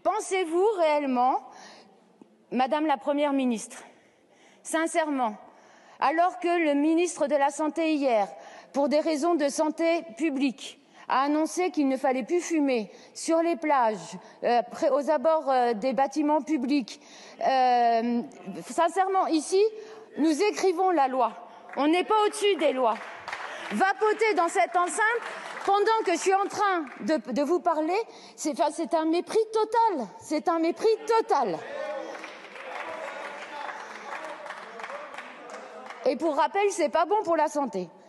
Pensez-vous réellement, Madame la Première ministre, sincèrement, alors que le ministre de la Santé hier, pour des raisons de santé publique, a annoncé qu'il ne fallait plus fumer sur les plages, aux abords des bâtiments publics. Sincèrement, ici, nous écrivons la loi. On n'est pas au-dessus des lois. Vapoter dans cette enceinte pendant que je suis en train de vous parler, c'est un mépris total. C'est un mépris total. Et pour rappel, c'est pas bon pour la santé.